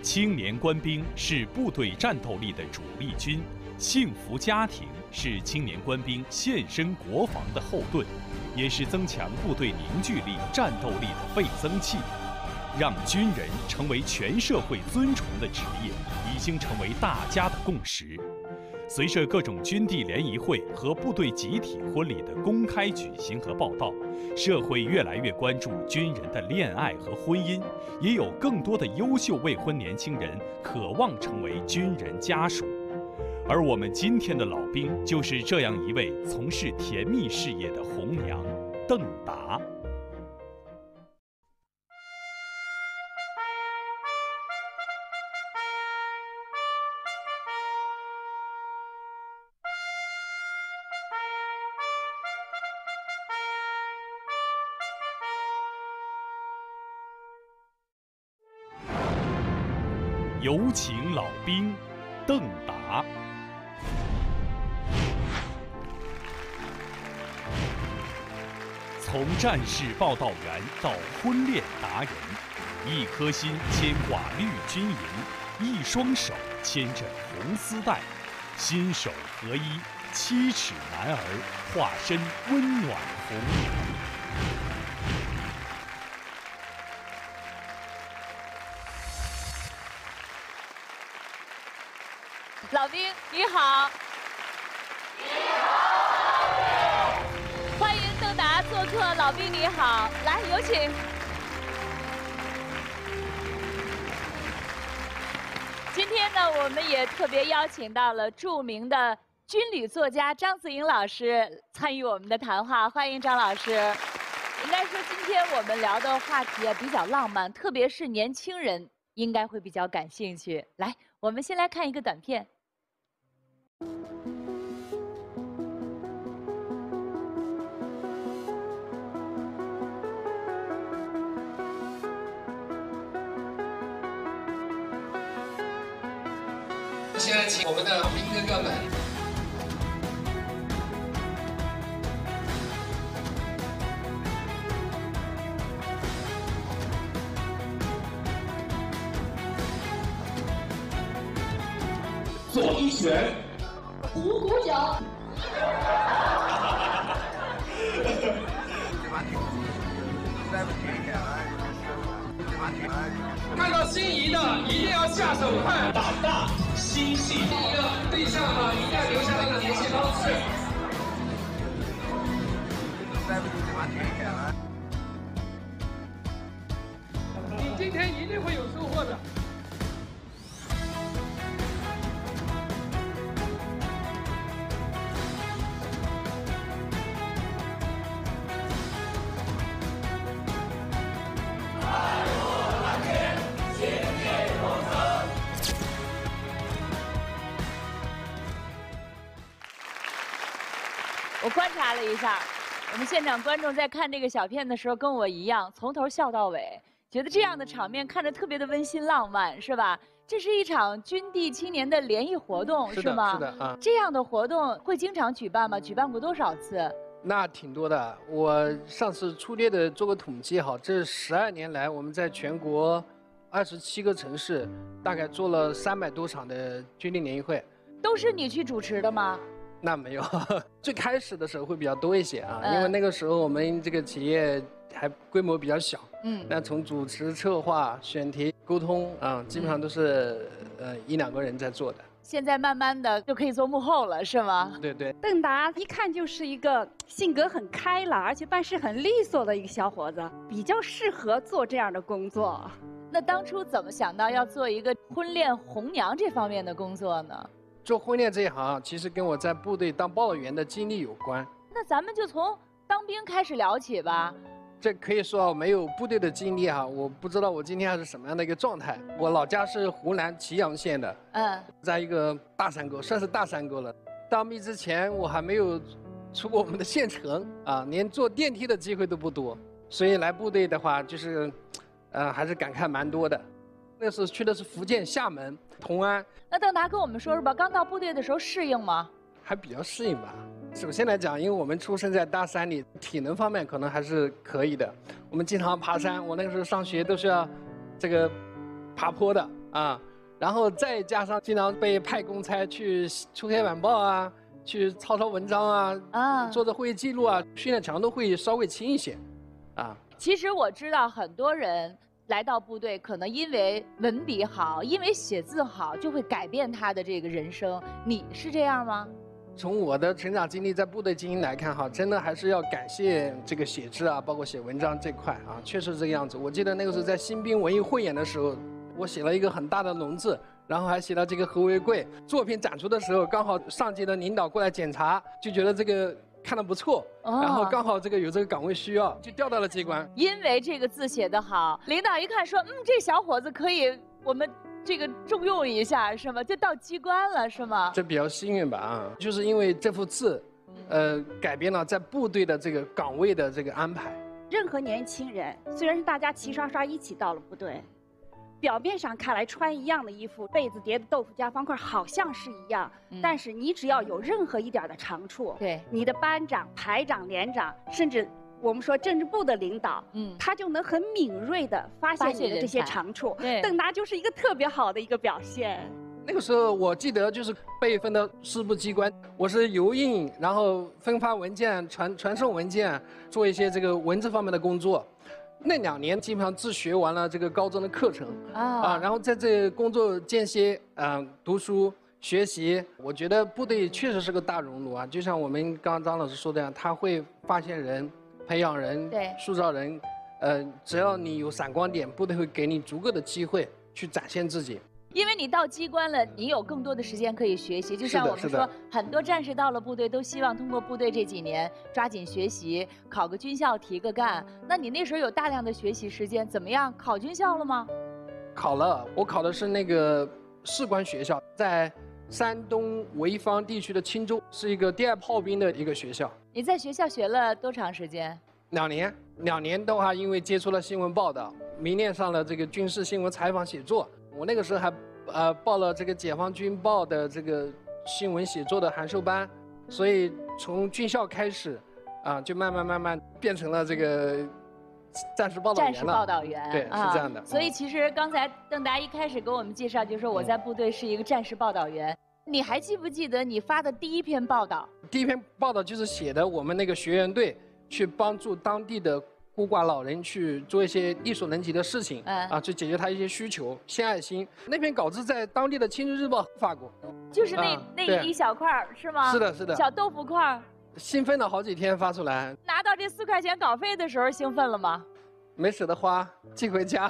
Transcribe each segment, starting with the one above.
青年官兵是部队战斗力的主力军，幸福家庭是青年官兵献身国防的后盾，也是增强部队凝聚力、战斗力的倍增器。让军人成为全社会尊崇的职业，已经成为大家的共识。随着各种军地联谊会和部队集体婚礼的公开举行和报道，社会越来越关注军人的恋爱和婚姻，也有更多的优秀未婚年轻人渴望成为军人家属。而我们今天的老兵就是这样一位从事甜蜜事业的红娘邓达。有请老兵邓达。从战士报道员到婚恋达人，一颗心牵挂绿军营，一双手牵着红丝带，心手合一，7尺男儿化身温暖红娘。 老兵你好，欢迎邓达做客。老兵你好，来有请。今天呢，我们也特别邀请到了著名的军旅作家张子颖老师参与我们的谈话，欢迎张老师。应该说，今天我们聊的话题比较浪漫，特别是年轻人应该会比较感兴趣。来，我们先来看一个短片。 现在请我们的兵哥哥们。 左一拳， 五股脚。 看到心仪的一定要下手快， 胆大心细。 第一个对象啊，一定要留下他的联系方式。你今天一定会有收获的。 我观察了一下，我们现场观众在看这个小片的时候，跟我一样，从头笑到尾，觉得这样的场面看着特别的温馨浪漫，是吧？这是一场军地青年的联谊活动，是吗？ 是的啊。 这样的活动会经常举办吗？举办过多少次？ 那挺多的。我上次粗略的做个统计，哈，这12年来，我们在全国27个城市，大概做了300多场的军地联谊会。 都是你去主持的吗？ 那没有，最开始的时候会比较多一些啊，因为那个时候我们这个企业还规模比较小，那从主持、策划、选题、沟通啊，基本上都是1、2个人在做的。 现在慢慢的就可以做幕后了，是吗？ 对对。 邓达一看就是一个性格很开朗，而且办事很利索的一个小伙子，比较适合做这样的工作。 那当初怎么想到要做一个婚恋红娘这方面的工作呢？ 做婚恋这一行，其实跟我在部队当报道员的经历有关。 那咱们就从当兵开始聊起吧。 这可以说没有部队的经历哈，我不知道我今天还是什么样的一个状态。我老家是湖南祁阳县的，在一个大山沟，算是大山沟了。当兵之前我还没有出过我们的县城啊，连坐电梯的机会都不多，所以来部队的话就是，还是感慨蛮多的。那时候去的是福建厦门、同安。 那邓达跟我们说说吧，刚到部队的时候适应吗？ 还比较适应吧。首先来讲，因为我们出生在大山里，体能方面可能还是可以的。我们经常爬山，我那个时候上学都是要这个爬坡的啊，然后再加上经常被派公差去出黑板报啊，去抄文章啊，做着会议记录啊，训练强度会稍微轻一些，啊。 其实我知道很多人来到部队，可能因为文笔好，因为写字好，就会改变他的这个人生。你是这样吗？ 从我的成长经历，在部队经营来看，哈，真的还是要感谢这个写字啊，包括写文章这块啊，确实是这个样子。我记得那个时候在新兵文艺汇演的时候，我写了一个很大的龙字，然后还写了这个和为贵。作品展出的时候，刚好上级的领导过来检查，就觉得这个看得不错，然后刚好这个有这个岗位需要，就调到了机关。 因为这个字写得好，领导一看说，这小伙子可以我们这个重用一下，是吗？就到机关了，是吗？ 这比较幸运吧啊，就是因为这幅字，改变了在部队的这个岗位的这个安排。 任何年轻人，虽然是大家齐刷刷一起到了部队，表面上看来穿一样的衣服，被子叠的豆腐夹方块好像是一样，但是你只要有任何一点的长处， 对， 你的班长、排长、连长，甚至我们说政治部的领导，他就能很敏锐地发现你的这些长处。邓达就是一个特别好的一个表现。 那个时候我记得就是被分到师部机关，我是油印，然后分发文件、传送文件，做一些这个文字方面的工作。那2年基本上自学完了这个高中的课程然后在这工作间歇读书学习，我觉得部队确实是个大熔炉啊，就像我们刚刚张老师说的样，他会发现人。培养人，塑造人，只要你有闪光点，部队会给你足够的机会去展现自己。 因为你到机关了，你有更多的时间可以学习。就像我们说，很多战士到了部队都希望通过部队这几年抓紧学习，考个军校提个干。那你那时候有大量的学习时间，怎么样？考军校了吗？ 考了，我考的是那个士官学校，在山东潍坊地区的青州，是一个第2炮兵的一个学校。 你在学校学了多长时间 ？2年。2年的话，因为接触了新闻报道，迷恋上了这个军事新闻采访写作。我那个时候还报了这个解放军报的这个新闻写作的函授班，所以从军校开始，就慢慢变成了这个战时报道员了。 战时报道员， 对，是这样的。 所以其实刚才邓达一开始给我们介绍，就是说我在部队是一个战时报道员。你还记不记得你发的第1篇报道？ 第1篇报道就是写的我们那个学员队去帮助当地的孤寡老人去做一些力所能及的事情，去解决他一些需求，献爱心。那篇稿子在当地的《青春日报》发过， 就是那一小块是吗？ 是的，是的， 小豆腐块。 兴奋了好几天发出来。 拿到这4块钱稿费的时候兴奋了吗？ 没舍得花，寄回家。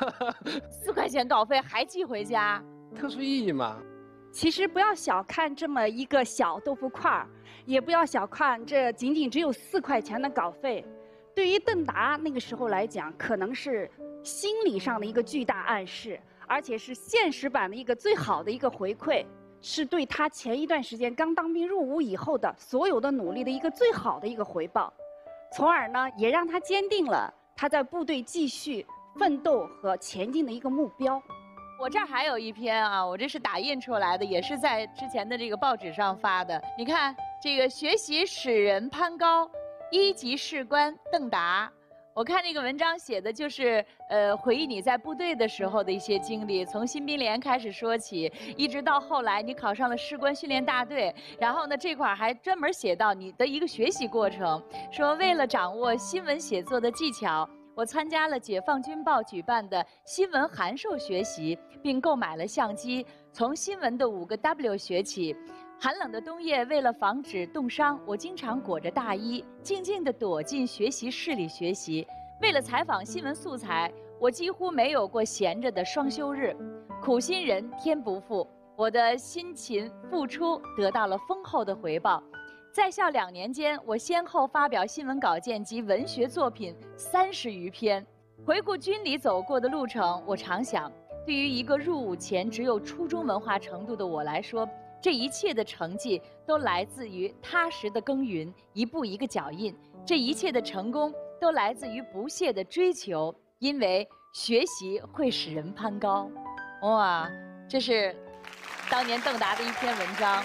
4块钱稿费还寄回家？ 特殊意义嘛。 其实不要小看这么一个小豆腐块儿，也不要小看这仅仅只有4块钱的稿费。对于邓达那个时候来讲，可能是心理上的一个巨大暗示，而且是现实版的一个最好的一个回馈，是对他前一段时间刚当兵入伍以后的所有的努力的一个最好的一个回报，从而呢，也让他坚定了他在部队继续奋斗和前进的一个目标。 我这儿还有一篇啊，我这是打印出来的，也是在之前的这个报纸上发的。你看，这个学习使人攀高，1级士官邓达。我看这个文章写的就是回忆你在部队的时候的一些经历，从新兵连开始说起，一直到后来你考上了士官训练大队。然后呢，这块儿还专门写到你的一个学习过程，说为了掌握新闻写作的技巧，我参加了解放军报举办的新闻函授学习，并购买了相机，从新闻的5个W学起。寒冷的冬夜，为了防止冻伤，我经常裹着大衣，静静地躲进学习室里学习。为了采访新闻素材，我几乎没有过闲着的双休日。苦心人天不负，我的辛勤付出得到了丰厚的回报。在校2年间，我先后发表新闻稿件及文学作品30余篇。回顾军里走过的路程，我常想，对于一个入伍前只有初中文化程度的我来说，这一切的成绩都来自于踏实的耕耘，一步一个脚印。这一切的成功都来自于不懈的追求，因为学习会使人攀高。哇，这是当年邓达的一篇文章。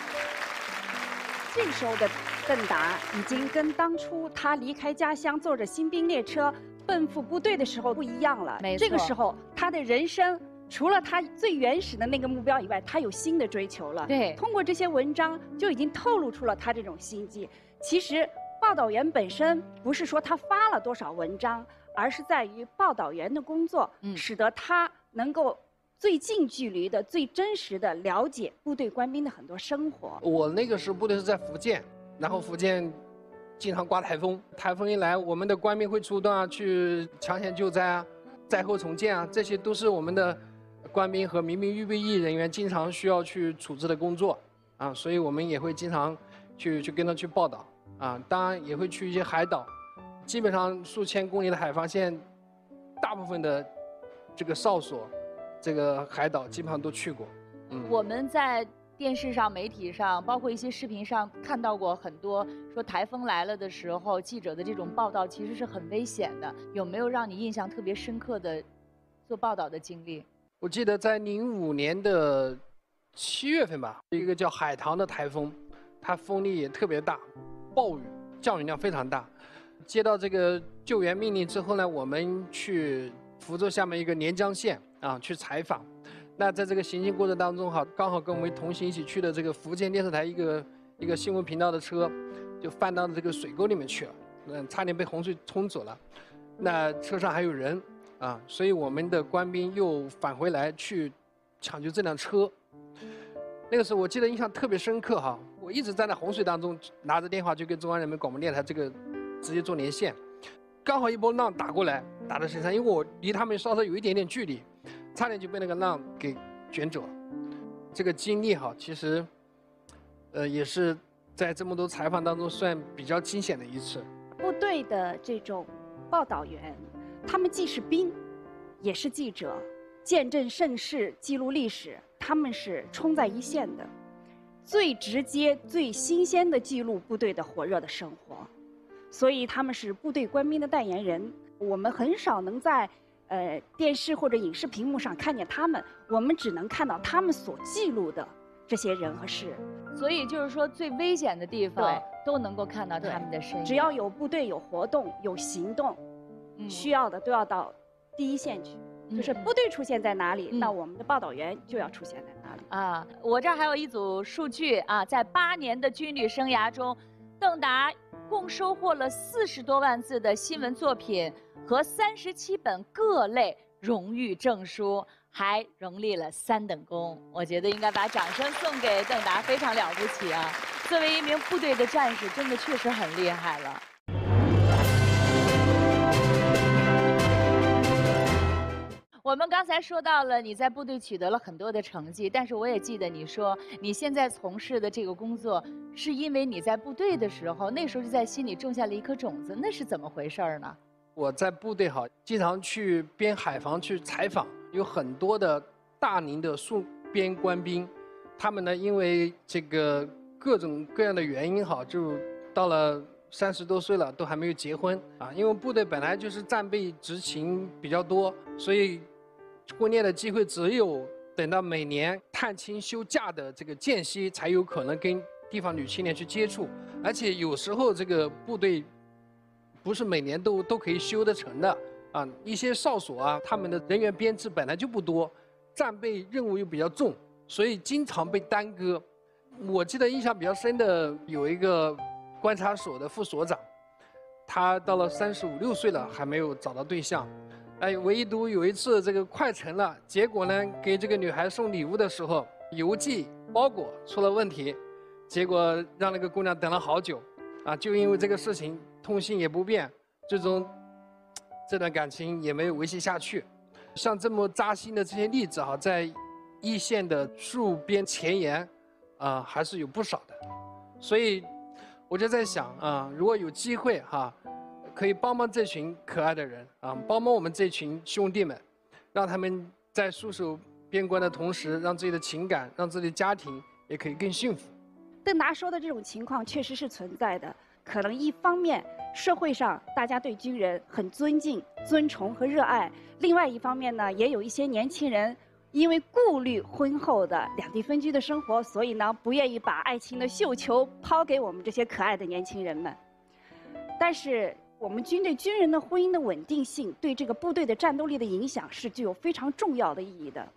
这时候的邓达已经跟当初他离开家乡坐着新兵列车奔赴部队的时候不一样了。 没错， 这个时候他的人生除了他最原始的那个目标以外，他有新的追求了。 对， 通过这些文章就已经透露出了他这种心迹。其实报道员本身不是说他发了多少文章，而是在于报道员的工作，使得他能够最近距离的、最真实的了解部队官兵的很多生活。 我那个时候部队是在福建，然后福建经常刮台风，台风一来，我们的官兵会出动啊，去抢险救灾啊、灾后重建啊，这些都是我们的官兵和民兵预备役人员经常需要去处置的工作啊，所以我们也会经常去跟他去报道啊，当然也会去一些海岛，基本上数千公里的海防线，大部分的这个哨所、这个海岛基本上都去过。 我们在电视上、媒体上，包括一些视频上看到过很多说台风来了的时候，记者的这种报道其实是很危险的。有没有让你印象特别深刻的做报道的经历？ 我记得在05年的7月份吧，一个叫海棠的台风，它风力也特别大，暴雨降雨量非常大。接到这个救援命令之后呢，我们去福州下面一个连江县啊去采访。那在这个行进过程当中哈，刚好跟我们同行一起去的这个福建电视台一个新闻频道的车，就翻到了这个水沟里面去了，差点被洪水冲走了。那车上还有人啊，所以我们的官兵又返回来去抢救这辆车。那个时候我记得印象特别深刻哈，我一直站在洪水当中，拿着电话就跟中央人民广播电台这个直接做连线。刚好一波浪打过来，打到身上，因为我离他们稍稍有一点点距离，差点就被那个浪给卷走了。这个经历哈，其实，也是在这么多采访当中算比较惊险的一次。 部队的这种报道员，他们既是兵，也是记者，见证盛世，记录历史，他们是冲在一线的，最直接、最新鲜的记录部队的火热的生活。所以他们是部队官兵的代言人，我们很少能在电视或者影视屏幕上看见他们，我们只能看到他们所记录的这些人和事。 所以就是说，最危险的地方都能够看到他们的身影。 只要有部队有活动有行动，需要的都要到第一线去。就是部队出现在哪里，那我们的报道员就要出现在哪里。 啊，我这儿还有一组数据啊，在8年的军旅生涯中，邓达共收获了40多万字的新闻作品和37本各类荣誉证书，还荣立了3等功。我觉得应该把掌声送给邓达，非常了不起啊！作为一名部队的战士，真的确实很厉害了。我们刚才说到了你在部队取得了很多的成绩，但是我也记得你说你现在从事的这个工作，是因为你在部队的时候，那时候就在心里种下了一颗种子，那是怎么回事呢？ 我在部队哈，经常去边海防去采访，有很多的大龄的戍边官兵，他们呢因为这个各种各样的原因哈，就到了30多岁了都还没有结婚啊，因为部队本来就是战备执勤比较多，所以婚恋的机会只有等到每年探亲休假的这个间隙，才有可能跟地方女青年去接触。而且有时候这个部队不是每年都可以休得成的啊，一些哨所啊，他们的人员编制本来就不多，战备任务又比较重，所以经常被耽搁。我记得印象比较深的有一个观察所的副所长，他到了35、6岁了还没有找到对象。唯独有一次这个快成了，结果呢给这个女孩送礼物的时候，邮寄包裹出了问题，结果让那个姑娘等了好久，啊，就因为这个事情通信也不便，最终这段感情也没有维系下去。像这么扎心的这些例子哈，在一线的戍边前沿啊还是有不少的，所以我就在想啊，如果有机会哈，可以帮帮这群可爱的人啊，帮帮我们这群兄弟们，让他们在戍守边关的同时，让自己的情感，让自己的家庭也可以更幸福。 邓达说的这种情况确实是存在的，可能一方面社会上大家对军人很尊敬、尊崇和热爱，另外一方面呢，也有一些年轻人因为顾虑婚后的两地分居的生活，所以呢不愿意把爱情的绣球抛给我们这些可爱的年轻人们。但是我们军人的婚姻的稳定性对这个部队的战斗力的影响是具有非常重要的意义的。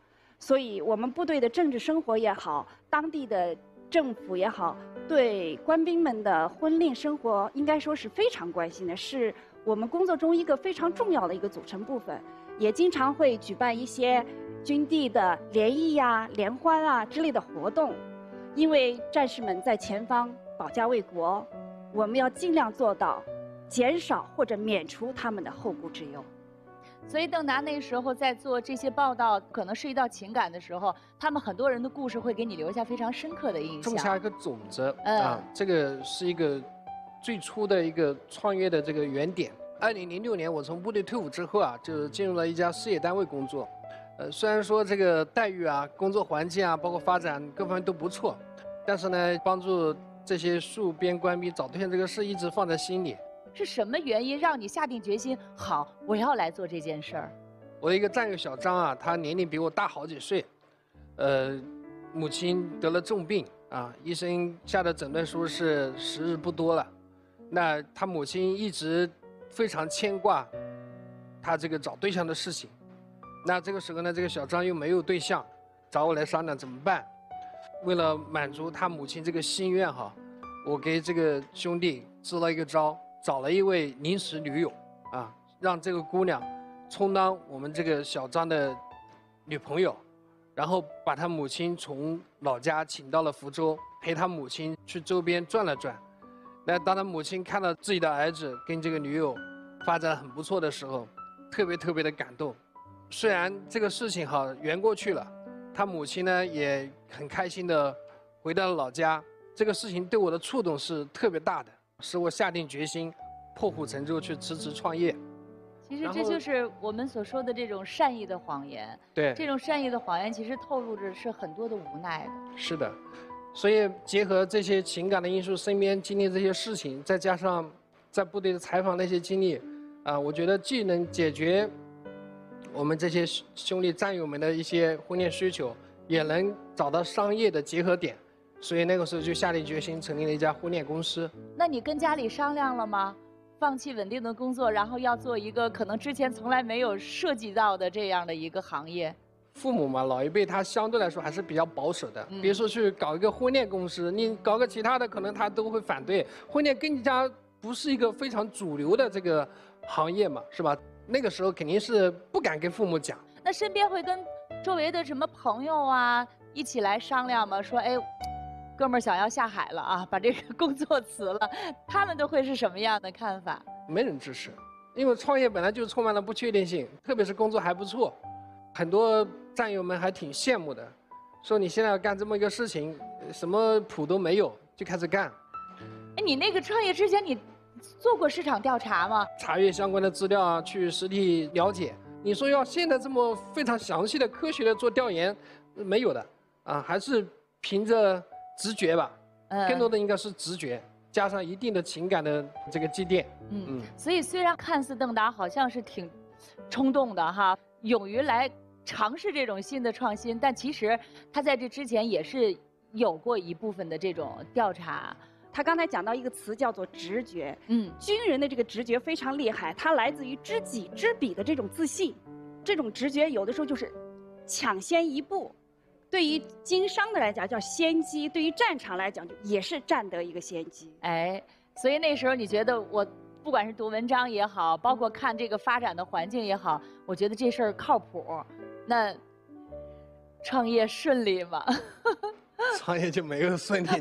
所以我们部队的政治生活也好，当地的政府也好，对官兵们的婚恋生活应该说是非常关心的，是我们工作中一个非常重要的一个组成部分。也经常会举办一些军地的联谊呀、联欢啊之类的活动，因为战士们在前方保家卫国，我们要尽量做到减少或者免除他们的后顾之忧。 所以邓达那时候在做这些报道，可能涉及到情感的时候，他们很多人的故事会给你留下非常深刻的印象。 种下一个种子啊，这个是一个最初的一个创业的这个原点。2006年我从部队退伍之后啊，就进入了一家事业单位工作。虽然说这个待遇啊、工作环境啊，包括发展各方面都不错，但是呢，帮助这些戍边官兵找对象这个事一直放在心里。 是什么原因让你下定决心？好，我要来做这件事儿。 我的一个战友小张啊，他年龄比我大好几岁，母亲得了重病啊，医生下的诊断书是时日不多了。那他母亲一直非常牵挂他这个找对象的事情。那这个时候呢，这个小张又没有对象，找我来商量怎么办。为了满足他母亲这个心愿哈，我给这个兄弟支了一个招，找了一位临时女友啊，让这个姑娘充当我们这个小张的女朋友，然后把他母亲从老家请到了福州，陪他母亲去周边转了转。那当他母亲看到自己的儿子跟这个女友发展很不错的时候，特别的感动。虽然这个事情哈圆过去了，他母亲呢也很开心的回到了老家。这个事情对我的触动是特别大的，使我下定决心破釜沉舟去辞职创业。 其实这就是我们所说的这种善意的谎言。 对， 这种善意的谎言其实透露着是很多的无奈的。 是的，所以结合这些情感的因素，身边经历这些事情，再加上在部队的采访那些经历，我觉得既能解决我们这些兄弟战友们的一些婚恋需求，也能找到商业的结合点。所以那个时候就下定决心成立了一家婚恋公司。 那你跟家里商量了吗？放弃稳定的工作，然后要做一个可能之前从来没有涉及到的这样的一个行业。 父母嘛，老一辈他相对来说还是比较保守的，别说去搞一个婚恋公司，你搞个其他的，可能他都会反对。婚恋更加不是一个非常主流的这个行业嘛，是吧？那个时候肯定是不敢跟父母讲。 那身边会跟周围的什么朋友啊一起来商量吗？说，哎，哥们儿想要下海了啊，把这个工作辞了，他们都会是什么样的看法？ 没人支持，因为创业本来就充满了不确定性，特别是工作还不错，很多战友们还挺羡慕的，说你现在要干这么一个事情，什么谱都没有就开始干。 哎，你那个创业之前你做过市场调查吗？ 查阅相关的资料啊，去实地了解。你说要现在这么非常详细的、科学的做调研，没有的啊，还是凭着直觉吧。更多的应该是直觉，加上一定的情感的这个积淀。 所以虽然看似邓达好像是挺冲动的哈，勇于来尝试这种新的创新，但其实他在这之前也是有过一部分的这种调查。 他刚才讲到一个词叫做直觉，军人的这个直觉非常厉害，它来自于知己知彼的这种自信，这种直觉有的时候就是抢先一步，对于经商的来讲叫先机，对于战场来讲也是占得一个先机。 哎，所以那时候你觉得我不管是读文章也好，包括看这个发展的环境也好，我觉得这事儿靠谱。那创业顺利吗？ 创业就没有顺利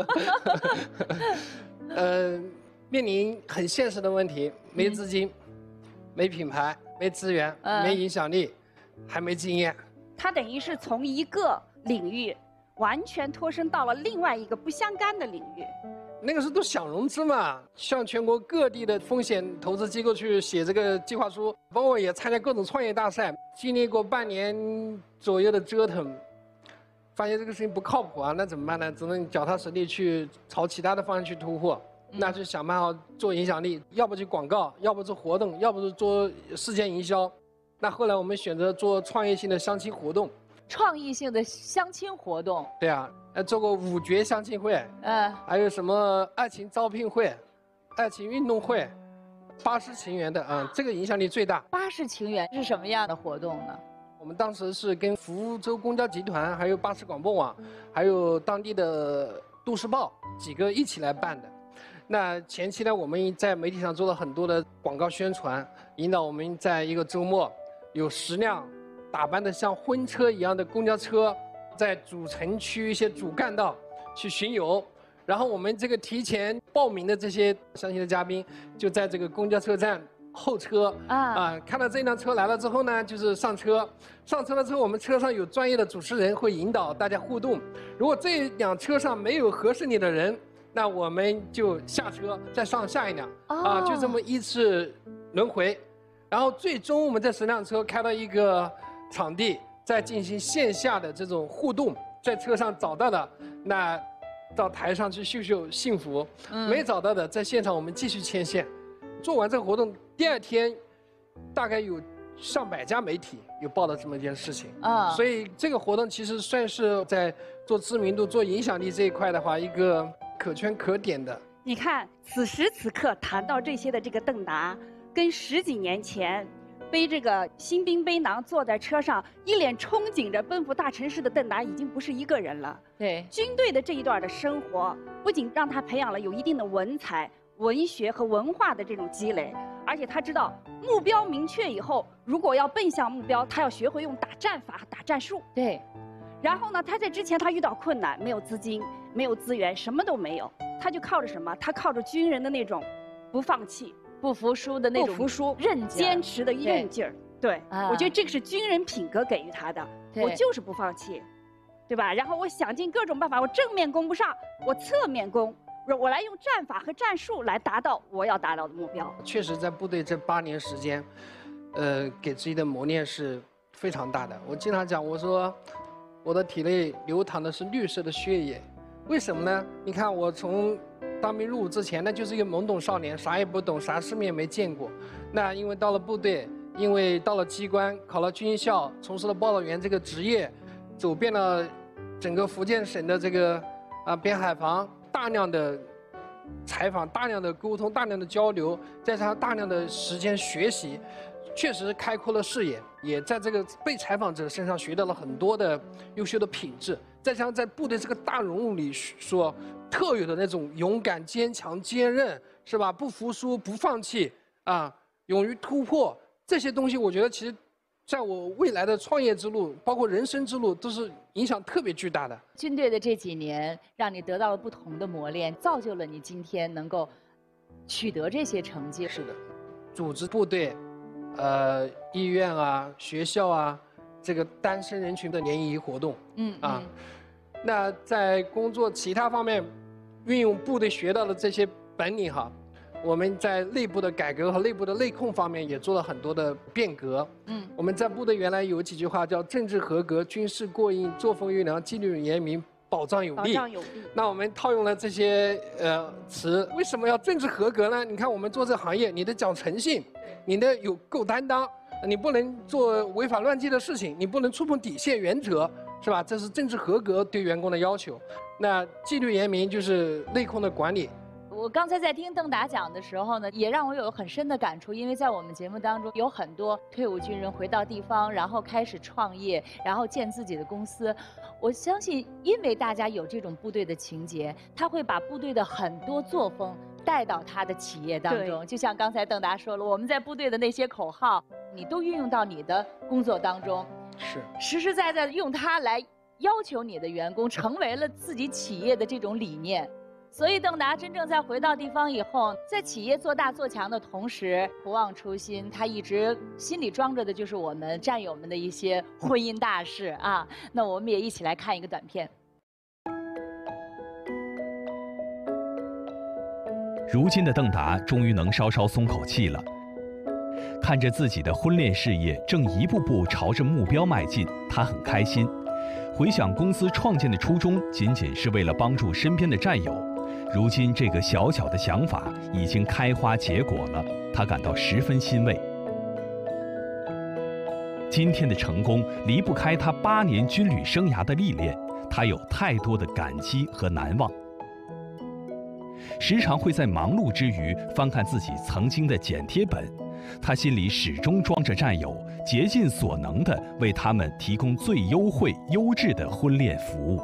的，面临很现实的问题，没资金，没品牌，没资源，没影响力，还没经验。 他等于是从一个领域完全脱身到了另外一个不相干的领域。 那个时候都想融资嘛，向全国各地的风险投资机构去写这个计划书，包括也参加各种创业大赛，经历过半年左右的折腾。发现这个事情不靠谱啊，那怎么办呢？只能脚踏实地去朝其他的方向去突破，那就想办法做影响力，要不就广告，要不做活动，要不就做事件营销。那后来我们选择做创业性的相亲活动。 创意性的相亲活动？ 对啊，做过5绝相亲会，还有什么爱情招聘会、爱情运动会、巴士情缘的，这个影响力最大。 巴士情缘是什么样的活动呢？ 我们当时是跟福州公交集团、还有巴士广播网、还有当地的都市报几个一起来办的。那前期呢，我们在媒体上做了很多的广告宣传，引导我们在一个周末有10辆打扮得像婚车一样的公交车，在主城区一些主干道去巡游。然后我们这个提前报名的这些相亲的嘉宾，就在这个公交车站候车看到这辆车来了之后呢，就是上车。上车了之后，我们车上有专业的主持人会引导大家互动。如果这辆车上没有合适你的人，那我们就下车再上下一辆就这么依次轮回。然后最终我们这10辆车开到一个场地，再进行线下的这种互动。在车上找到的，那到台上去秀秀幸福；没找到的，在现场我们继续牵线。做完这个活动，第2天，大概有上百家媒体有报道这么一件事情所以这个活动其实算是在做知名度、做影响力这一块的话，一个可圈可点的。 你看，此时此刻谈到这些的这个邓达，跟10几年前背这个新兵背囊坐在车上，一脸憧憬着奔赴大城市的邓达，已经不是一个人了。 对， 军队的这一段的生活，不仅让他培养了有一定的文采、文学和文化的这种积累，而且他知道目标明确以后，如果要奔向目标，他要学会用打战法、打战术。 对。 然后呢，他在之前他遇到困难，没有资金，没有资源，什么都没有，他就靠着什么？他靠着军人的那种不放弃、 不服输的那种不服输、 韧劲、 坚持的韧劲儿。对，我觉得这个是军人品格给予他的。我就是不放弃，对吧？然后我想尽各种办法，我正面攻不上，我侧面攻，我来用战法和战术来达到我要达到的目标。 确实，在部队这8年时间，给自己的磨练是非常大的。我经常讲，我说我的体内流淌的是绿色的血液，为什么呢？你看我从当兵入伍之前，那就是一个懵懂少年，啥也不懂，啥世面没见过。那因为到了部队，因为到了机关，考了军校，从事了报道员这个职业，走遍了整个福建省的这个边海防，大量的采访、大量的沟通、大量的交流，再加上大量的时间学习，确实开阔了视野，也在这个被采访者身上学到了很多的优秀的品质。再加上在部队这个大荣辱里所特有的那种勇敢、坚强、坚韧，是吧？不服输、不放弃勇于突破，这些东西我觉得其实在我未来的创业之路，包括人生之路，都是影响特别巨大的。 军队的这几年，让你得到了不同的磨练，造就了你今天能够取得这些成绩。 是的，组织部队、医院学校这个单身人群的联谊活动，那在工作其他方面，运用部队学到的这些本领我们在内部的改革和内部的内控方面也做了很多的变革。我们在部队原来有几句话叫政治合格、军事过硬、作风优良、纪律严明、保障有力。那我们套用了这些词，为什么要政治合格呢？你看我们做这行业，你得讲诚信，你得有够担当，你不能做违法乱纪的事情，你不能触碰底线原则，是吧？这是政治合格对员工的要求。那纪律严明就是内控的管理。 我刚才在听邓达讲的时候呢，也让我有很深的感触，因为在我们节目当中有很多退伍军人回到地方，然后开始创业，然后建自己的公司。我相信，因为大家有这种部队的情节，他会把部队的很多作风带到他的企业当中。就像刚才邓达说了，我们在部队的那些口号，你都运用到你的工作当中， 是实实在在的用它来要求你的员工，成为了自己企业的这种理念。所以邓达真正在回到地方以后，在企业做大做强的同时，不忘初心，他一直心里装着的就是我们战友们的一些婚姻大事那我们也一起来看一个短片。 如今的邓达终于能稍稍松口气了，看着自己的婚恋事业正一步步朝着目标迈进，他很开心。回想公司创建的初衷，仅仅是为了帮助身边的战友。如今这个小小的想法已经开花结果了，他感到十分欣慰。今天的成功离不开他8年军旅生涯的历练，他有太多的感激和难忘。时常会在忙碌之余翻看自己曾经的剪贴本，他心里始终装着战友， 竭尽所能地为他们提供最优惠、优质的婚恋服务。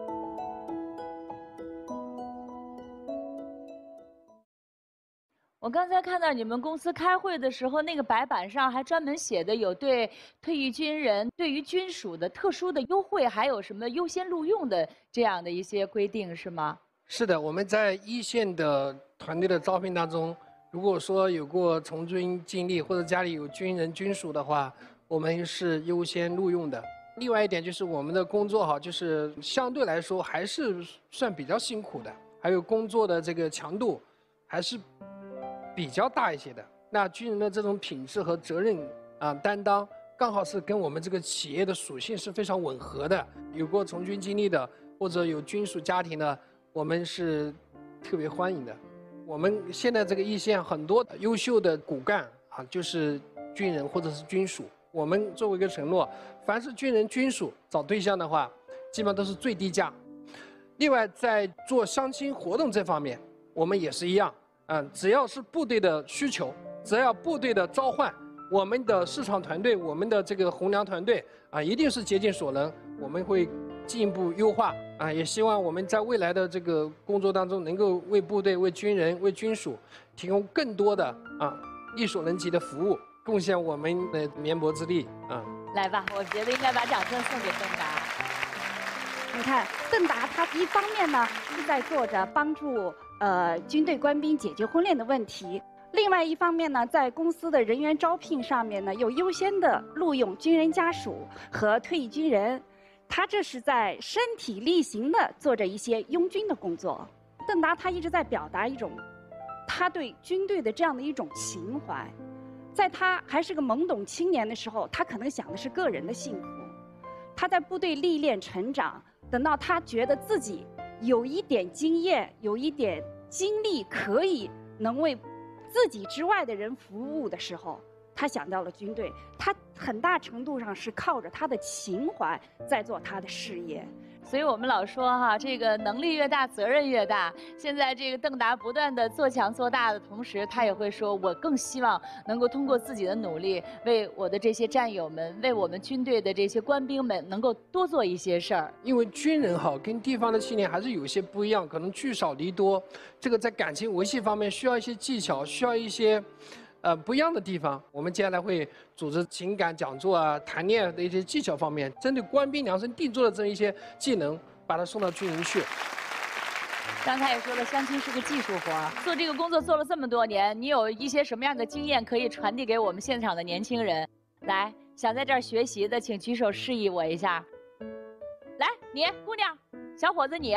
我刚才看到你们公司开会的时候，那个白板上还专门写的有对退役军人、对于军属的特殊的优惠，还有什么优先录用的这样的一些规定，是吗？ 是的，我们在一线的团队的招聘当中，如果说有过从军经历或者家里有军人军属的话，我们是优先录用的。另外一点就是我们的工作就是相对来说还是算比较辛苦的，还有工作的这个强度还是比较大一些的。那军人的这种品质和责任担当，刚好是跟我们这个企业的属性是非常吻合的。有过从军经历的或者有军属家庭的，我们是特别欢迎的。我们现在这个一线很多优秀的骨干就是军人或者是军属。我们作为一个承诺，凡是军人军属找对象的话，基本上都是最低价。另外，在做相亲活动这方面，我们也是一样。只要是部队的需求，只要部队的召唤，我们的市场团队，我们的这个红娘团队一定是竭尽所能，我们会进一步优化也希望我们在未来的这个工作当中，能够为部队、为军人、为军属提供更多的力所能及的服务，贡献我们的绵薄之力来吧，我觉得应该把掌声送给邓达。 你看，邓达他一方面呢是在做着帮助军队官兵解决婚恋的问题，另外一方面呢，在公司的人员招聘上面呢，又优先的录用军人家属和退役军人。他这是在身体力行的做着一些拥军的工作。邓达他一直在表达一种他对军队的这样的一种情怀。在他还是个懵懂青年的时候，他可能想的是个人的幸福。他在部队历练成长，等到他觉得自己有一点经验、有一点经历，可以能为自己之外的人服务的时候，他想到了军队。他很大程度上是靠着他的情怀在做他的事业。 所以我们老说这个能力越大，责任越大。现在这个邓达不断的做强做大的同时，他也会说，我更希望能够通过自己的努力，为我的这些战友们，为我们军队的这些官兵们，能够多做一些事儿。 因为军人跟地方的青年还是有些不一样，可能聚少离多，这个在感情维系方面需要一些技巧，需要一些不一样的地方。我们接下来会组织情感讲座谈恋爱的一些技巧方面，针对官兵量身定做的这一些技能，把它送到军营去。 刚才也说了，相亲是个技术活，做这个工作做了这么多年，你有一些什么样的经验可以传递给我们现场的年轻人？来，想在这儿学习的，请举手示意我一下。来，你姑娘，小伙子你。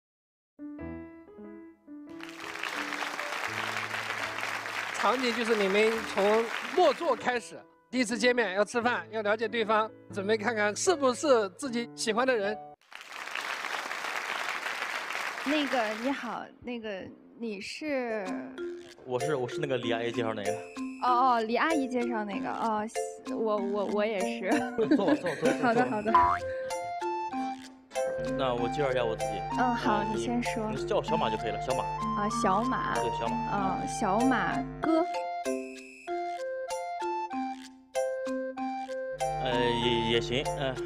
场景就是你们从落座开始，第一次见面要吃饭，要了解对方，准备看看是不是自己喜欢的人。 那个你好，那个你是？ 我是那个李阿姨介绍那个。 哦，李阿姨介绍那个我也是。 坐。 好的好的。 那我介绍一下我自己。 好，你先说。 你叫我小马就可以了，小马。 小马。对， 小马。 小马哥。 也行，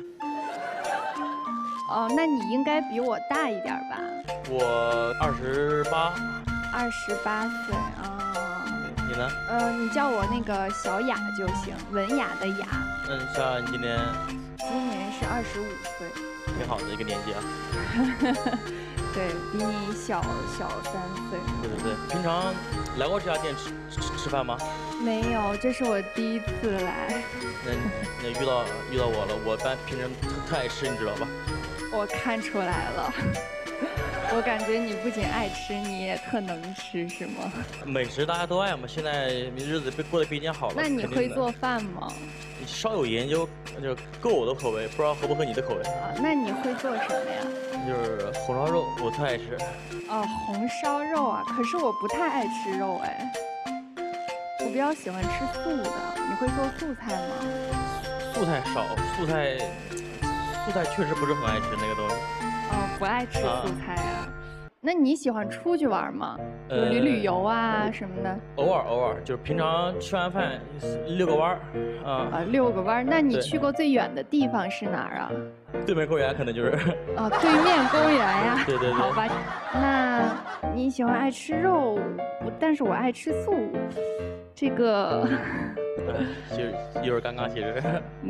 那你应该比我大一点吧？ 我28。 28岁你呢？ 你叫我那个小雅就行，文雅的雅。 小雅，你今年？ 今年是25岁。 挺好的一个年纪啊。 对，比你小3岁。 对，平常来过这家店吃饭吗？ 没有，这是我第一次来。 那遇到我了，我平常特爱吃，你知道吧？ 我看出来了。我感觉你不仅爱吃，你也特能吃，是吗？ 美食大家都爱嘛，现在日子过得比以前好了。 那你会做饭吗？ 稍有研究，就够我的口味，不知道合不合你的口味。 那你会做什么呀？ 就是红烧肉，我特爱吃。 红烧肉啊，可是我不太爱吃肉哎，我比较喜欢吃素的。你会做素菜吗？ 素菜少，素菜确实不是很爱吃那个东西。 不爱吃素菜啊。 那你喜欢出去玩吗？就旅游啊什么的？ 偶尔，就是平常吃完饭遛个弯儿啊。 遛个弯儿。那你去过最远的地方是哪儿啊？ 对面公园可能就是。 对面公园呀。 对。 好吧，那你喜欢爱吃肉，但是我爱吃素，这个。 其实有点尴尬，其实。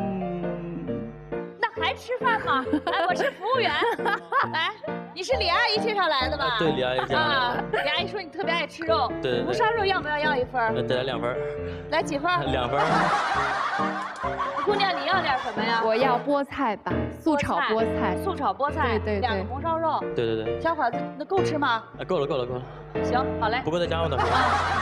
那还吃饭吗？哎，我是服务员。哎，你是李阿姨介绍来的吧？ 对，李阿姨介绍来的。 李阿姨说你特别爱吃肉。 对。 红烧肉要不要1份？ 再来2份。 来几份 ？2份。 姑娘，你要点什么呀？ 我要菠菜吧，素炒菠菜。 素炒菠菜。 对。 2个红烧肉。 对。 小伙子，那够吃吗？ 够了。 行，好嘞。 不过再加我等会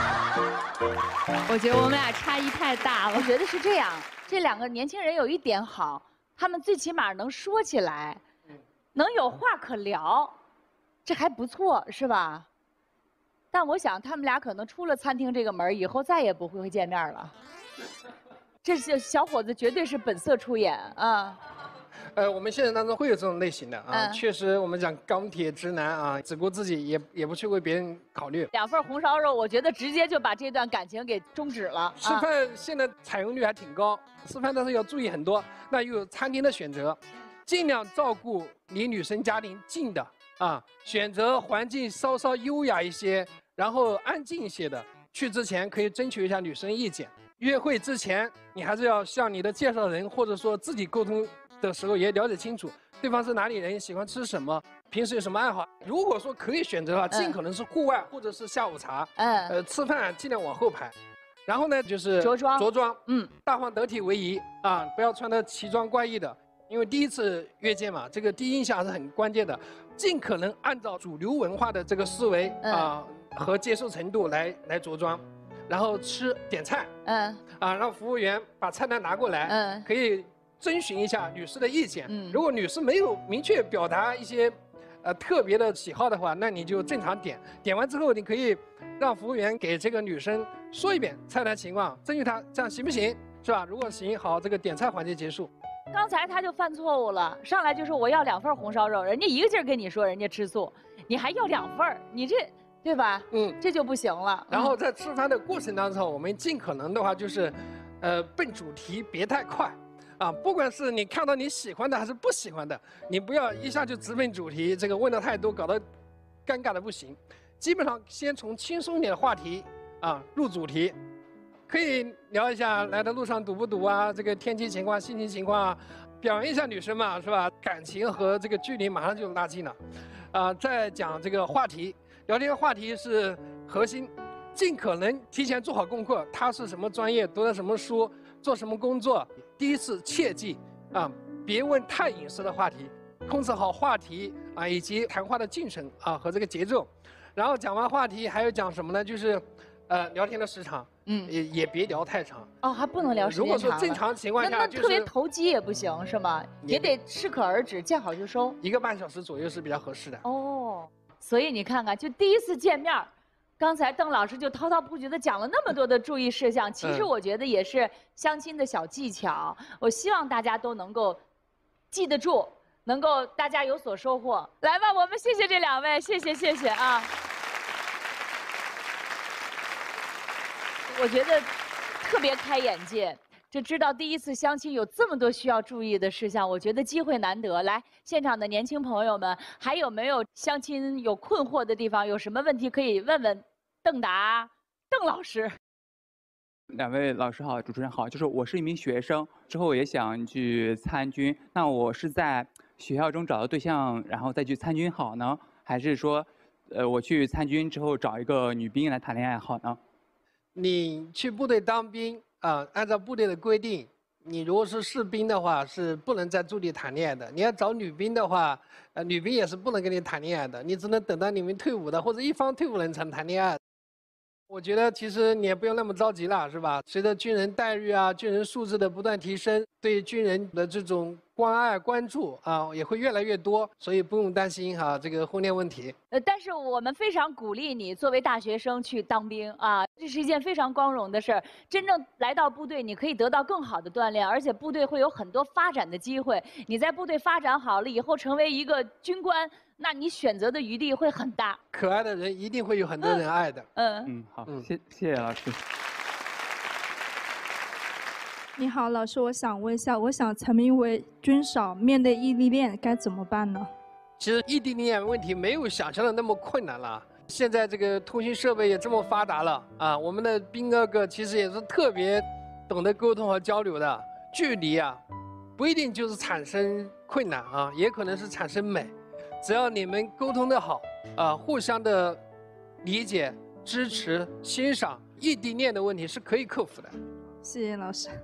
我觉得我们俩差异太大了。 我觉得是这样，这2个年轻人有一点好，他们最起码能说起来，能有话可聊，这还不错，是吧？但我想他们俩可能出了餐厅这个门，以后再也不会见面了。这小伙子绝对是本色出演啊。 我们现实当中会有这种类型的啊，确实我们讲钢铁直男啊，只顾自己也不去为别人考虑。 2份红烧肉，我觉得直接就把这段感情给终止了。 吃饭现在采用率还挺高，吃饭但是要注意很多，那又有餐厅的选择，尽量照顾离女生家庭近的啊，选择环境稍稍优雅一些，然后安静一些的。去之前可以征求一下女生意见。约会之前，你还是要向你的介绍人或者说自己沟通的时候也了解清楚对方是哪里人，喜欢吃什么，平时有什么爱好。如果说可以选择的话，尽可能是户外或者是下午茶。吃饭尽量往后排。然后呢，就是着装，大方得体为宜啊，不要穿得奇装怪异的，因为第一次约见嘛，这个第一印象是很关键的。尽可能按照主流文化的这个思维啊和接受程度来着装。然后点菜，让服务员把菜单拿过来，可以征询一下女士的意见。如果女士没有明确表达一些特别的喜好的话，那你就正常点。点完之后，你可以让服务员给这个女生说一遍菜单情况，征询她这样行不行，是吧？如果行，好，这个点菜环节结束。 刚才他就犯错误了，上来就说我要2份红烧肉，人家一个劲儿跟你说人家吃素，你还要2份，你这。对吧？这就不行了。 然后在吃饭的过程当中，我们尽可能的话就是，奔主题，别太快，啊，不管是你看到你喜欢的还是不喜欢的，你不要一下就直奔主题，这个问的太多，搞得尴尬的不行。基本上先从轻松一点的话题啊入主题，可以聊一下来的路上堵不堵啊，这个天气情况、心情情况啊，表扬一下女生嘛，是吧？感情和这个距离马上就拉近了，再讲这个话题。聊天话题是核心，尽可能提前做好功课。他是什么专业，读的什么书，做什么工作。第一次切记啊，别问太隐私的话题，控制好话题啊，以及谈话的进程啊和这个节奏。然后讲完话题，还有讲什么呢？就是聊天的时长，也别聊太长。哦， 还不能聊时间长。 如果说正常情况下， 那特别投机也不行是吗？也得适可而止，见好就收。 1个半小时左右是比较合适的。 哦。所以你看看，就第一次见面，刚才邓老师就滔滔不绝地讲了那么多的注意事项，其实我觉得也是相亲的小技巧。我希望大家都能够记得住，能够大家有所收获。来吧，我们谢谢这2位，谢谢啊！我觉得特别开眼界。就知道第一次相亲有这么多需要注意的事项，我觉得机会难得。来，现场的年轻朋友们，还有没有相亲有困惑的地方？有什么问题可以问问邓老师。 2位老师好，主持人好，就是我是一名学生，之后也想去参军，那我是在学校中找到对象，然后再去参军好呢，还是说，我去参军之后找一个女兵来谈恋爱好呢？ 你去部队当兵。按照部队的规定，你如果是士兵的话，是不能在驻地谈恋爱的。你要找女兵的话，女兵也是不能跟你谈恋爱的。你只能等到你们退伍的或者一方退伍人才能谈恋爱。我觉得其实你也不用那么着急了，是吧？随着军人待遇啊、军人素质的不断提升，对军人的这种关爱关注啊也会越来越多，所以不用担心这个婚恋问题。 但是我们非常鼓励你作为大学生去当兵啊，这是一件非常光荣的事儿。真正来到部队，你可以得到更好的锻炼，而且部队会有很多发展的机会。你在部队发展好了以后，成为一个军官， 那你选择的余地会很大。 可爱的人一定会有很多人爱的。 好，谢谢老师。 你好，老师，我想问一下，我想成名为军嫂，面对异地恋该怎么办呢？ 其实异地恋问题没有想象的那么困难了。现在这个通讯设备也这么发达了啊，我们的兵哥哥其实也是特别懂得沟通和交流的。距离啊，不一定就是产生困难啊，也可能是产生美。只要你们沟通得好啊，互相的理解、支持、欣赏，异地恋的问题是可以克服的。 谢谢老师。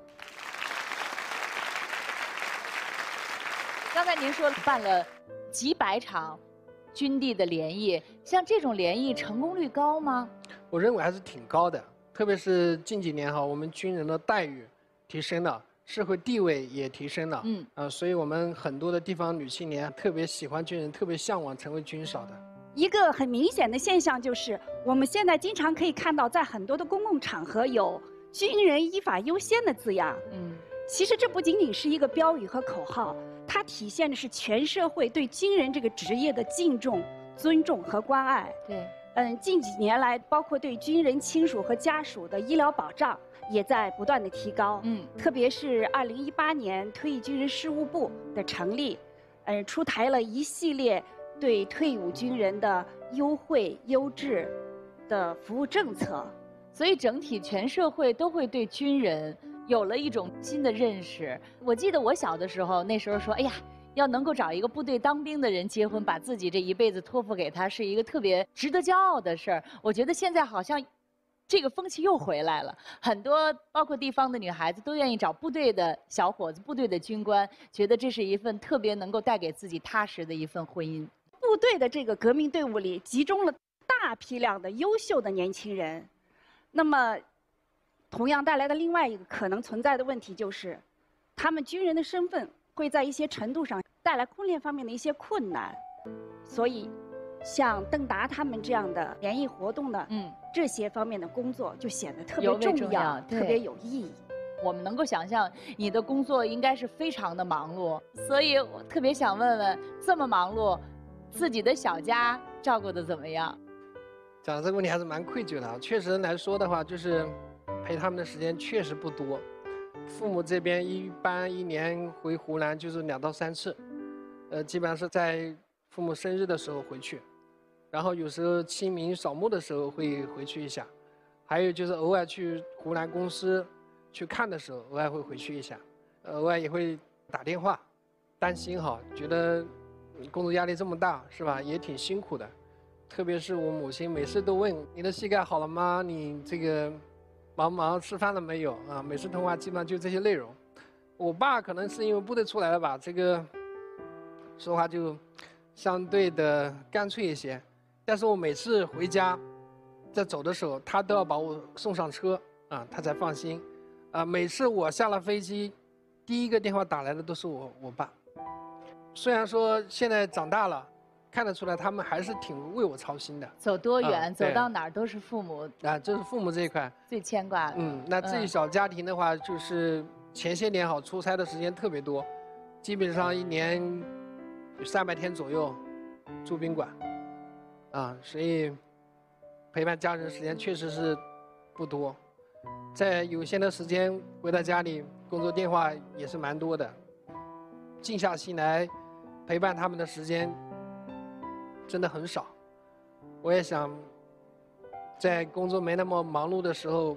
刚才您说办了几百场军地的联谊，像这种联谊成功率高吗？ 我认为还是挺高的，特别是近几年哈，我们军人的待遇提升了，社会地位也提升了，所以我们很多的地方女青年特别喜欢军人，特别向往成为军嫂的。 一个很明显的现象就是，我们现在经常可以看到，在很多的公共场合有“军人依法优先”的字样。其实这不仅仅是一个标语和口号，它体现的是全社会对军人这个职业的敬重、尊重和关爱。 对， 近几年来，包括对军人亲属和家属的医疗保障也在不断的提高。特别是2018年退役军人事务部的成立，出台了一系列对退伍军人的优惠、优质的服务政策， 所以整体全社会都会对军人有了一种新的认识。我记得我小的时候，那时候说，哎呀，要能够找一个部队当兵的人结婚，把自己这一辈子托付给他，是一个特别值得骄傲的事儿。我觉得现在好像这个风气又回来了，很多包括地方的女孩子都愿意找部队的小伙子、部队的军官，觉得这是一份特别能够带给自己踏实的一份婚姻。 部队的这个革命队伍里集中了大批量的优秀的年轻人，那么同样带来的另外一个可能存在的问题就是，他们军人的身份会在一些程度上带来婚恋方面的一些困难，所以像邓达他们这样的联谊活动呢，这些方面的工作就显得特别重要，特别有意义。 我们能够想象你的工作应该是非常的忙碌，所以我特别想问问，这么忙碌，自己的小家照顾得怎么样？ 讲这个问题还是蛮愧疚的啊。确实来说的话，就是陪他们的时间确实不多。父母这边一般一年回湖南就是2到3次，基本上是在父母生日的时候回去，然后有时候清明扫墓的时候会回去一下，还有就是偶尔去湖南公司去看的时候，偶尔会回去一下，偶尔也会打电话，担心哈，觉得工作压力这么大是吧，也挺辛苦的。特别是我母亲每次都问你的膝盖好了吗？你这个忙不忙？吃饭了没有啊？每次通话基本上就这些内容。我爸可能是因为部队出来了吧，这个说话就相对的干脆一些。但是我每次回家，在走的时候，他都要把我送上车啊，他才放心。每次我下了飞机，第一个电话打来的都是我爸。虽然说现在长大了，看得出来他们还是挺为我操心的。 走多远，走到哪儿都是父母啊，这是父母这一块最牵挂的。 那自己小家庭的话，就是前些年好出差的时间特别多，基本上一年有300天左右住宾馆，所以陪伴家人的时间确实是不多。在有限的时间回到家里，工作电话也是蛮多的，静下心来陪伴他们的时间真的很少。我也想在工作没那么忙碌的时候，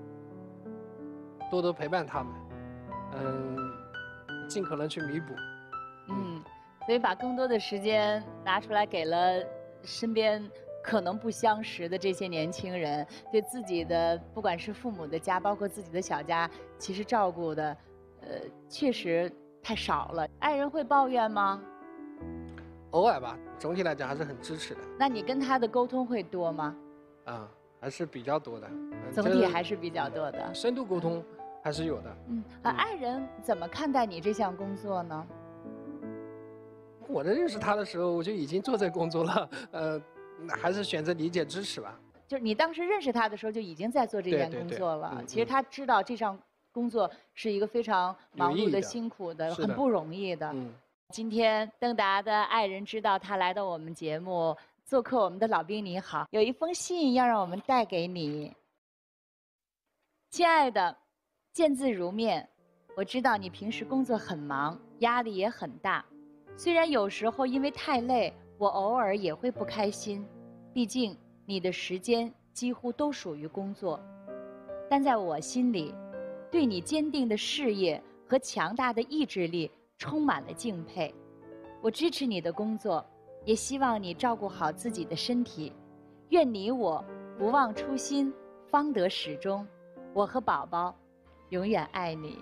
多多陪伴他们，尽可能去弥补。 所以把更多的时间拿出来给了身边可能不相识的这些年轻人，对自己的不管是父母的家，包括自己的小家，其实照顾的，确实太少了。爱人会抱怨吗？ 偶尔吧，总体来讲还是很支持的。 那你跟他的沟通会多吗？ 还是比较多的。 总体还是比较多的。 深度沟通还是有的。 爱人怎么看待你这项工作呢？ 我认识他的时候，我就已经做这工作了，还是选择理解支持吧。 就是你当时认识他的时候，就已经在做这件工作了。其实他知道这项工作是一个非常忙碌的、辛苦的、很不容易的。 今天邓达的爱人知道他来到我们节目做客我们的老兵你好，有一封信要让我们带给你。亲爱的，见字如面，我知道你平时工作很忙，压力也很大。虽然有时候因为太累，我偶尔也会不开心，毕竟你的时间几乎都属于工作。但在我心里，对你坚定的事业和强大的意志力充满了敬佩。我支持你的工作，也希望你照顾好自己的身体。愿你我不忘初心，方得始终。我和宝宝永远爱你。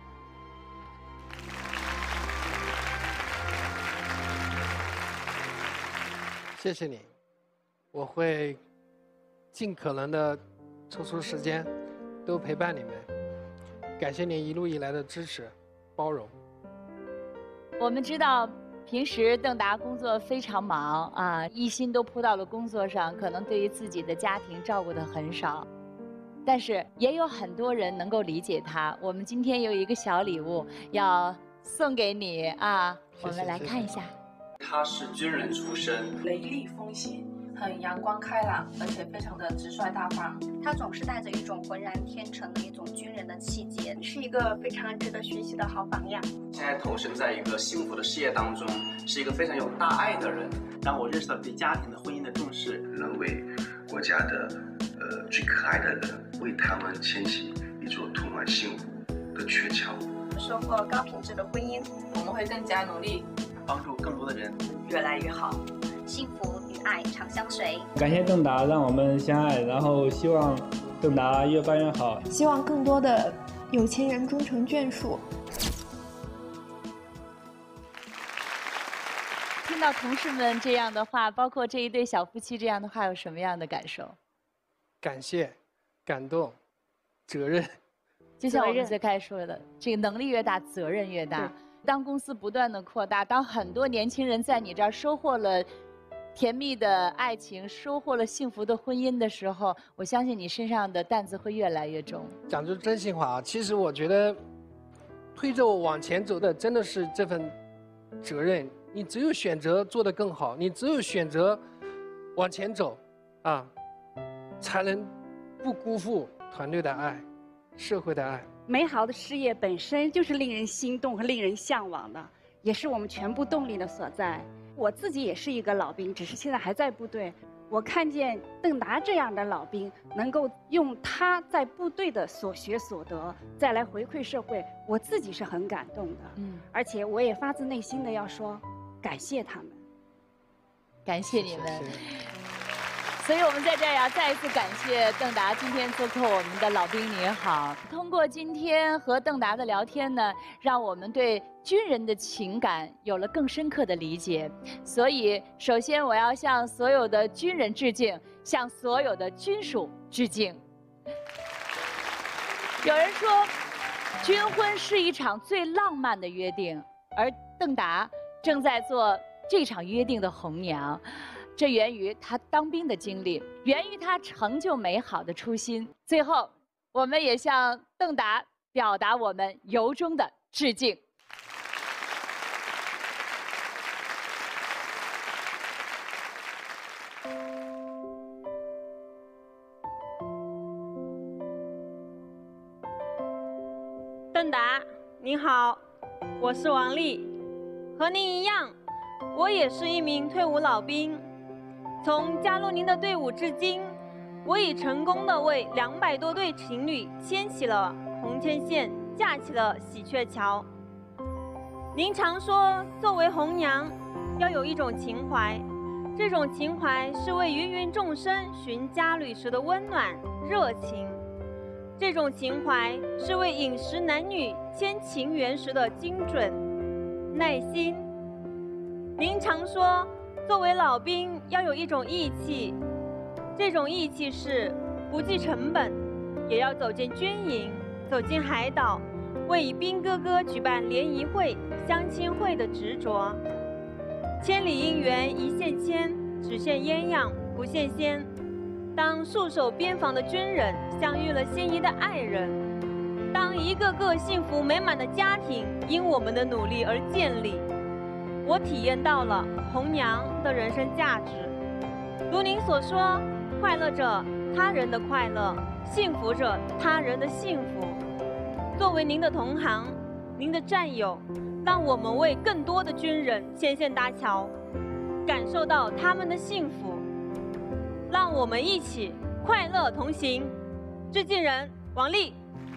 谢谢你，我会尽可能的抽出时间，多陪伴你们。感谢你一路以来的支持、包容。 我们知道，平时邓达工作非常忙啊，一心都扑到了工作上，可能对于自己的家庭照顾的很少。但是也有很多人能够理解他。我们今天有一个小礼物要送给你啊，我们来看一下。 他是军人出身， 雷厉风行，很阳光开朗，而且非常的直率大方。 他总是带着一种浑然天成的一种军人的气节，是一个非常值得学习的好榜样。 现在投身在一个幸福的事业当中，是一个非常有大爱的人，让我认识到对家庭的婚姻的重视， 能为国家的最可爱的人，为他们牵起一座充满幸福的鹊桥， 收获高品质的婚姻。 我们会更加努力， 帮助更多的人越来越好， 幸福与爱常相随。 感谢邓达让我们相爱，然后希望邓达越办越好， 希望更多的有情人终成眷属。 听到同事们这样的话，包括这一对小夫妻这样的话，有什么样的感受？ 感谢、感动、责任。 就像我们最开始说的，这个能力越大，责任越大。当公司不断的扩大，当很多年轻人在你这儿收获了甜蜜的爱情，收获了幸福的婚姻的时候，我相信你身上的担子会越来越重。 讲句真心话啊，其实我觉得推着我往前走的真的是这份责任。你只有选择做得更好，你只有选择往前走，啊，才能不辜负团队的爱、社会的爱。 美好的事业本身就是令人心动和令人向往的，也是我们全部动力的所在。我自己也是一个老兵，只是现在还在部队。我看见邓达这样的老兵，能够用他在部队的所学所得，再来回馈社会，我自己是很感动的。而且我也发自内心的要说，感谢他们， 感谢你们。所以我们在这儿要再一次感谢邓达今天做客我们的老兵你好。通过今天和邓达的聊天呢，让我们对军人的情感有了更深刻的理解。所以首先我要向所有的军人致敬，向所有的军属致敬。有人说，军婚是一场最浪漫的约定，而邓达正在做这场约定的红娘。这源于他当兵的经历，源于他成就美好的初心。最后，我们也向邓达表达我们由衷的致敬。 邓达，您好，我是王丽，和您一样，我也是一名退伍老兵。从加入您的队伍至今，我已成功地为200多对情侣牵起了红牵线，架起了喜鹊桥。您常说，作为红娘，要有一种情怀，这种情怀是为芸芸众生寻佳侣时的温暖热情，这种情怀是为饮食男女牵情缘时的精准耐心。您常说，作为老兵要有一种义气，这种义气是不计成本，也要走进军营，走进海岛，为以兵哥哥举办联谊会、相亲会的执着。千里姻缘一线牵，只羡鸳鸯不羡仙。当戍守边防的军人相遇了心仪的爱人，当一个个幸福美满的家庭因我们的努力而建立， 我体验到了红娘的人生价值。如您所说，快乐者他人的快乐，幸福者他人的幸福。作为您的同行，您的战友，让我们为更多的军人牵线搭桥，感受到他们的幸福。让我们一起快乐同行。致敬人王丽。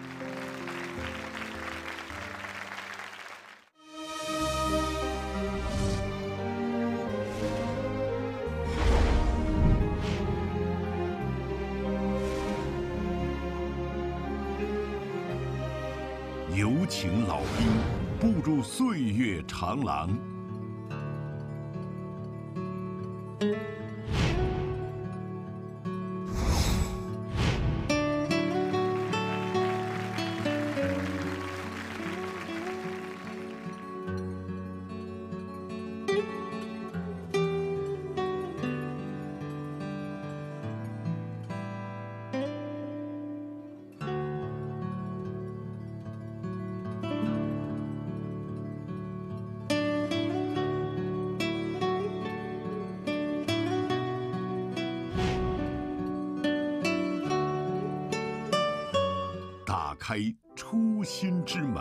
有请老兵步入岁月长廊。开初心之门。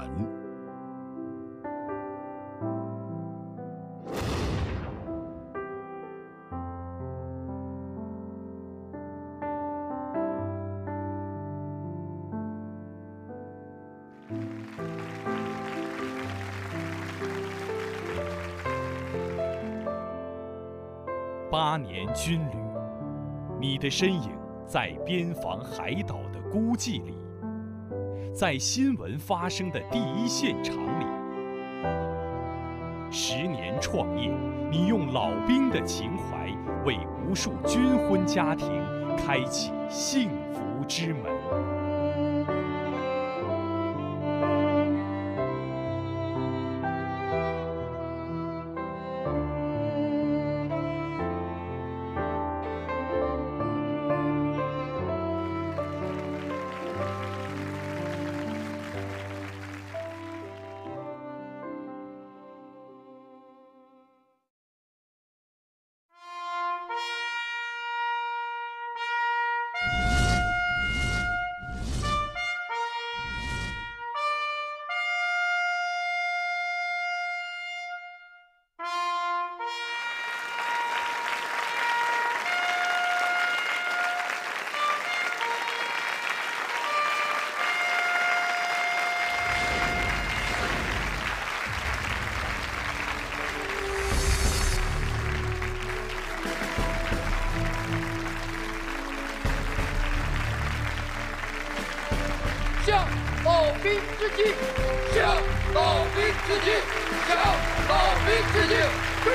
8年军旅，你的身影在边防海岛的孤寂里，在新闻发生的第一现场里。10年创业，你用老兵的情怀为无数军婚家庭开启幸福之门。 向老兵致敬，向老兵致敬，向老兵致敬！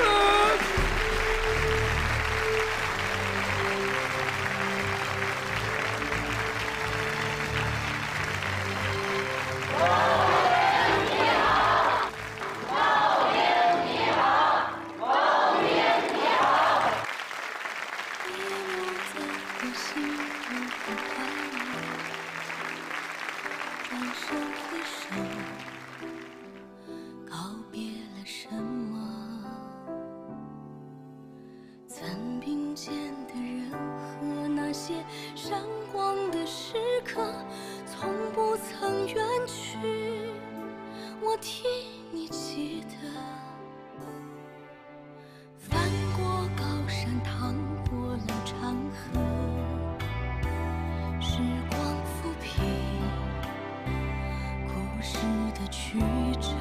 闪光的时刻，从不曾远去，我替你记得。翻过高山，趟过了长河，时光抚平故事的曲折。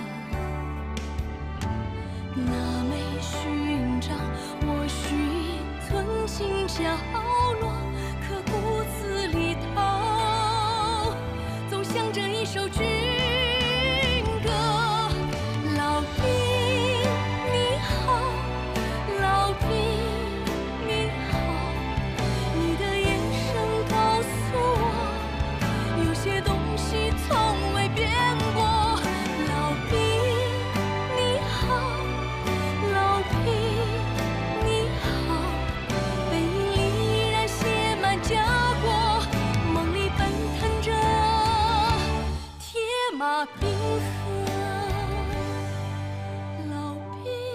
那枚勋章，或许存进角落。 可骨子里头，总想着一首军歌。老兵你好，老兵你好，你的眼神告诉我，有些东西从未变过。老兵你好，老兵你好，背影里依然写满。 家国梦里奔腾着铁马冰河，老兵。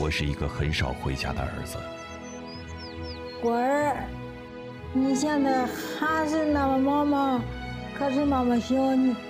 婆是一个很少回家的儿子。 果儿，你现在还是那么忙吗？可是妈妈喜欢你。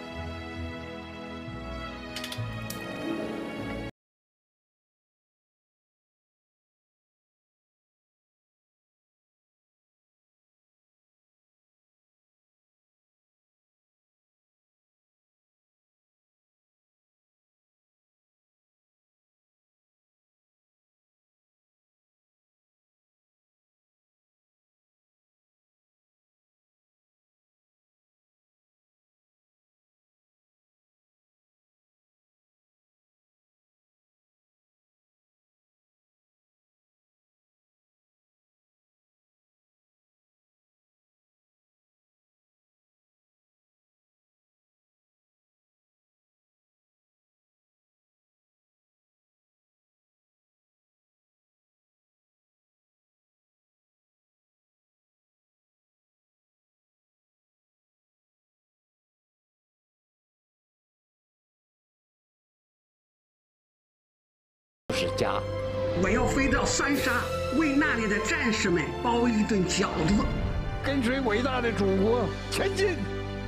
是家。 我要飞到三沙，为那里的战士们包一顿饺子， 跟随伟大的祖国前进。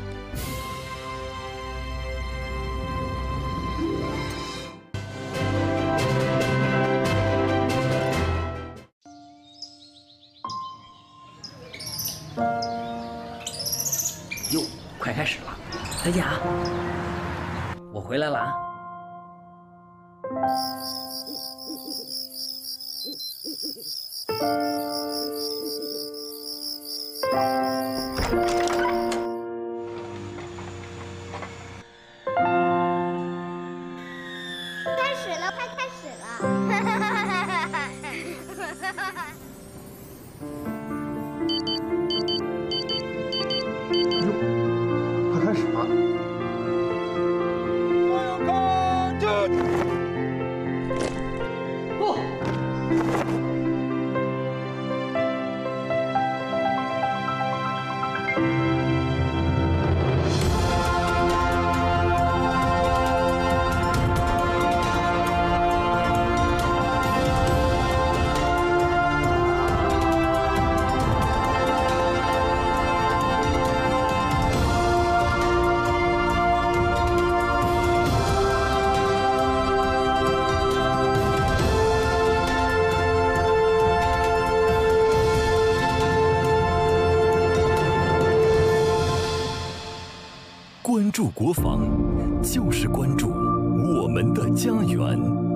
哟，快开始了！再见啊！我回来了啊！ 开始了，快开始了！ 快开始了！看着， 不。 关注国防，就是关注我们的家园。